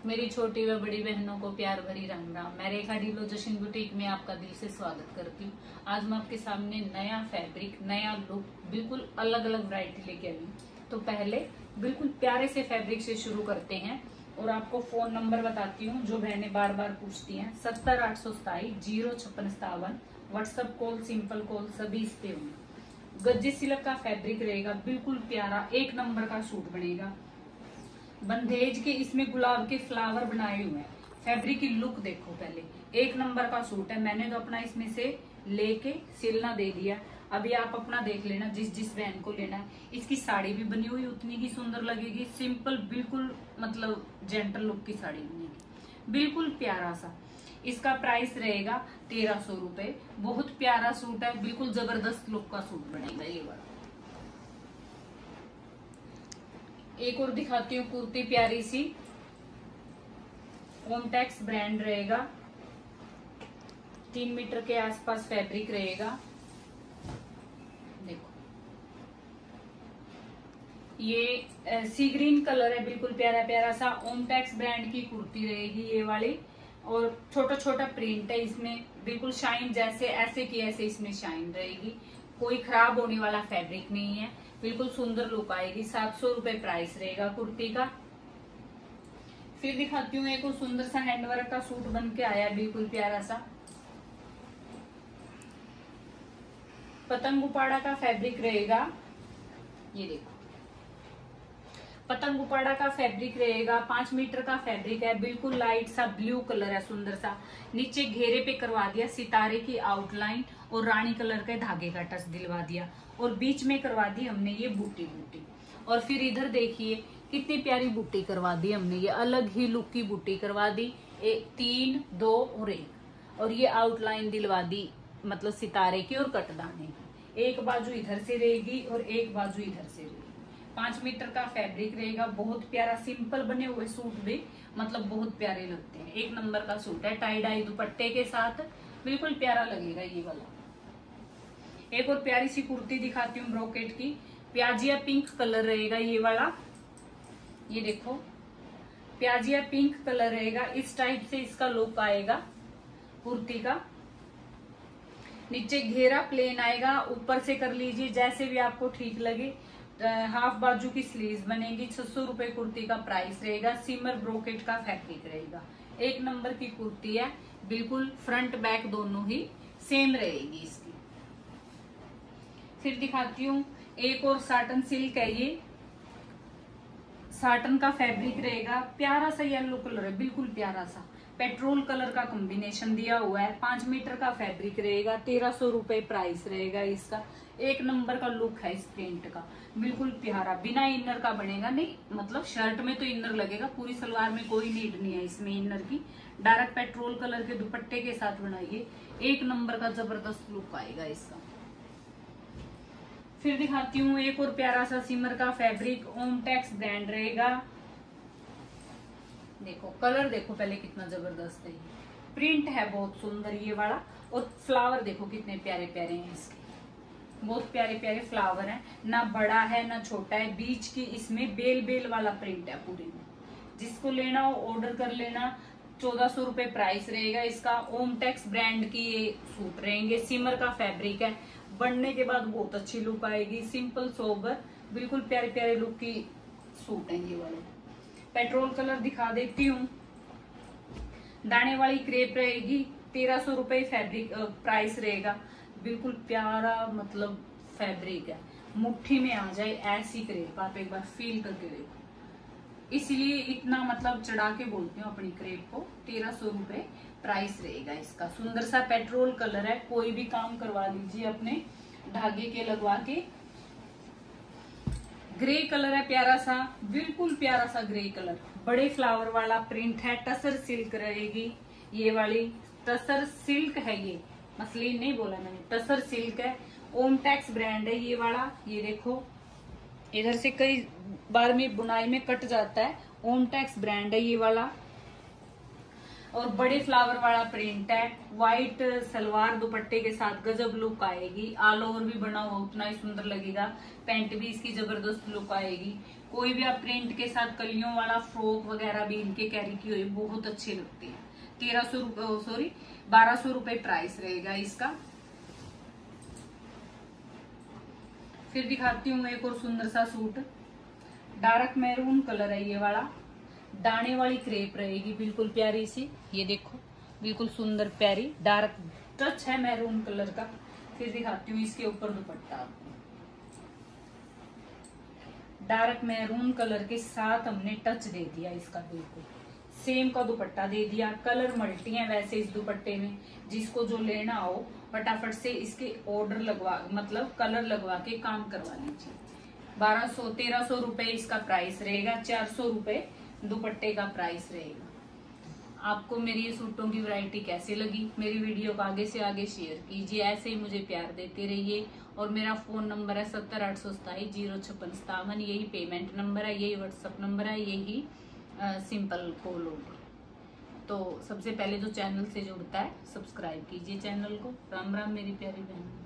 मेरी छोटी व बड़ी बहनों को प्यार भरी राम राम। मैं रेखा ढीलो जशन बुटीक में आपका दिल से स्वागत करती हूँ। आज मैं आपके सामने नया फैब्रिक, नया लुक, बिल्कुल अलग अलग वैरायटी लेके आई हूँ। तो पहले बिल्कुल प्यारे से फैब्रिक से शुरू करते हैं और आपको फोन नंबर बताती हूँ जो बहनें बार बार पूछती हैं। 70-827-05657। व्हाट्सएप कॉल, सिंपल कॉल सभी इस पे होंगे। गज्जे सिल्क का फैब्रिक रहेगा, बिल्कुल प्यारा, एक नंबर का सूट बनेगा। बंदेज के इसमें गुलाब के फ्लावर बनाए हुए हैं। फैब्रिक की लुक देखो, पहले एक नंबर का सूट है। मैंने तो अपना इसमें से लेके सिलना दे दिया। अभी आप अपना देख लेना, जिस बहन को लेना है। इसकी साड़ी भी बनी हुई उतनी ही सुंदर लगेगी। सिंपल, बिल्कुल मतलब जेंटल लुक की साड़ी बनेगी, बिल्कुल प्यारा सा। इसका प्राइस रहेगा 1300 रुपए। बहुत प्यारा सूट है, बिल्कुल जबरदस्त लुक का सूट बनेगा ये वाला। एक और दिखाती हूँ कुर्ती, प्यारी सी, ओमटेक्स ब्रांड रहेगा। 3 मीटर के आसपास फैब्रिक रहेगा। देखो ये सी ग्रीन कलर है, बिल्कुल प्यारा प्यारा सा। ओमटेक्स ब्रांड की कुर्ती रहेगी ये वाली, और छोटा छोटा प्रिंट है इसमें, बिल्कुल शाइन जैसे ऐसे की ऐसे इसमें शाइन रहेगी। कोई खराब होने वाला फैब्रिक नहीं है, बिल्कुल सुंदर लुक आएगी। 700 रुपए प्राइस रहेगा कुर्ती का। फिर दिखाती हूँ एक और सुंदर सा हैंडवर्क का सूट बन के आया, बिल्कुल प्यारा सा। पतंग उपाड़ा का फैब्रिक रहेगा, ये देखो पतंग उपाड़ा का फैब्रिक रहेगा। 5 मीटर का फैब्रिक है, बिल्कुल लाइट सा ब्लू कलर है, सुंदर सा। नीचे घेरे पे करवा दिया सितारे की आउटलाइन और रानी कलर के धागे का टच दिलवा दिया, और बीच में करवा दी हमने ये बूटी बूटी। और फिर इधर देखिए कितनी प्यारी बूटी करवा दी हमने, ये अलग ही लुक की बूटी करवा दी। 3, 2 और 1, और ये आउटलाइन दिलवा दी मतलब सितारे की और कटदाने की। एक बाजू इधर से रहेगी और एक बाजू इधर से रहेगी। 5 मीटर का फैब्रिक रहेगा, बहुत प्यारा। सिंपल बने हुए सूट भी मतलब बहुत प्यारे लगते हैं। एक नंबर का सूट है, टाई डाई दुपट्टे के साथ, बिल्कुल प्यारा लगेगा ये वाला। एक और प्यारी सी कुर्ती दिखाती हूँ ब्रोकेट की, प्याजिया पिंक कलर रहेगा ये वाला। ये देखो प्याजिया पिंक कलर रहेगा, इस टाइप से इसका लुक आएगा कुर्ती का। नीचे घेरा प्लेन आएगा, ऊपर से कर लीजिए जैसे भी आपको ठीक लगे। हाफ बाजू की स्लीव्स बनेगी। 600 रुपए कुर्ती का प्राइस रहेगा। सिमर ब्रोकेट का फैब्रिक रहेगा, एक नंबर की कुर्ती है, बिल्कुल फ्रंट बैक दोनों ही सेम रहेगी इसकी। फिर दिखाती हूँ एक और साटन सिल्क है, ये साटन का फैब्रिक रहेगा, प्यारा सा येलो कलर है, बिल्कुल प्यारा सा पेट्रोल कलर का कॉम्बिनेशन दिया हुआ है। 5 मीटर का फैब्रिक रहेगा, 1300 रुपए प्राइस रहेगा इसका। एक नंबर का लुक है इस प्रिंट का, बिल्कुल प्यारा। बिना इनर का बनेगा, नहीं मतलब शर्ट में तो इनर लगेगा, पूरी सलवार में कोई नीड नहीं है इसमें इनर की। डायरेक्ट पेट्रोल कलर के दुपट्टे के साथ बनाइए, एक नंबर का जबरदस्त लुक आएगा इसका। फिर दिखाती हूँ एक और प्यारा सा सिमर का फैब्रिक, ओमटेक्स ब्रांड रहेगा। देखो कलर देखो पहले कितना जबरदस्त है, प्रिंट है बहुत सुंदर ये वाला, और फ्लावर देखो कितने प्यारे प्यारे हैं इसके, बहुत प्यारे प्यारे फ्लावर हैं। ना बड़ा है ना छोटा है, बीच की इसमें बेल बेल वाला प्रिंट है पूरी में। जिसको लेना हो ऑर्डर कर लेना। 1400 रुपए प्राइस रहेगा इसका। ओमटेक्स ब्रांड की ये सूट रहेंगे, सिमर का फैब्रिक है, बनने के बाद बहुत अच्छी लुक आएगी। सिंपल सोबर, बिल्कुल प्यारे प्यारे लुक की सूट है ये वाले। पेट्रोल कलर दिखा देती हूँ, दाने वाली क्रेप रहेगी। 1300 रुपए फैब्रिक प्राइस रहेगा, बिल्कुल प्यारा मतलब फैब्रिक है, मुट्ठी में आ जाए ऐसी क्रेप, आप एक बार फील करके देखो। इसलिए इतना मतलब चढ़ा के बोलती हूँ अपनी क्रेप को। 1300 रुपए प्राइस रहेगा इसका। सुंदर सा पेट्रोल कलर है, कोई भी काम करवा लीजिए अपने धागे के लगवा के। ग्रे कलर है प्यारा सा, बिल्कुल प्यारा सा ग्रे कलर, बड़े फ्लावर वाला प्रिंट है। टसर सिल्क रहेगी ये वाली, टसर सिल्क है ये, मसलिन नहीं बोला मैंने, टसर सिल्क है। ओमटेक्स ब्रांड है ये वाला। ये देखो इधर से कई बार में बुनाई में कट जाता है, ओमटेक्स ब्रांड है ये वाला। और बड़े फ्लावर वाला प्रिंट है। व्हाइट सलवार दुपट्टे के साथ गजब लुक आएगी। ऑल ओवर भी बना हुआ उतना ही सुंदर लगेगा। पैंट भी इसकी जबरदस्त लुक आएगी। कोई भी आप प्रिंट के साथ कलियों वाला फ्रॉक वगैरह भी इनके कैरी की हुई बहुत अच्छी लगती है। 1200 रुपए प्राइस रहेगा इसका। फिर दिखाती हूँ एक और सुंदर सा सूट। डार्क मैरून कलर है ये वाला। दाने वाली क्रेप रहेगी बिल्कुल प्यारी सी। ये देखो बिल्कुल सुंदर प्यारी डार्क टच है मैरून कलर का। फिर दिखाती हूँ इसके ऊपर दुपट्टा आपको। डार्क मैरून कलर के साथ हमने टच दे दिया इसका, बिल्कुल सेम का दुपट्टा दे दिया। कलर मल्टी है वैसे इस दुपट्टे में। जिसको जो लेना हो फटाफट से इसके ऑर्डर लगवा मतलब कलर लगवा के काम करवा लीजिए। 1300 रुपए इसका प्राइस रहेगा। 400 रुपए दुपट्टे का प्राइस रहेगा। आपको मेरी ये सूटों की वैरायटी कैसी लगी? मेरी वीडियो को आगे से आगे शेयर कीजिए। ऐसे ही मुझे प्यार देते रहिए। और मेरा फोन नंबर है 70 827 05657। यही पेमेंट नंबर है, यही व्हाट्सएप नंबर है, यही सिंपल कॉल होगा। तो सबसे पहले जो चैनल से जुड़ता है सब्सक्राइब कीजिए चैनल को। राम राम मेरी प्यारी बहन।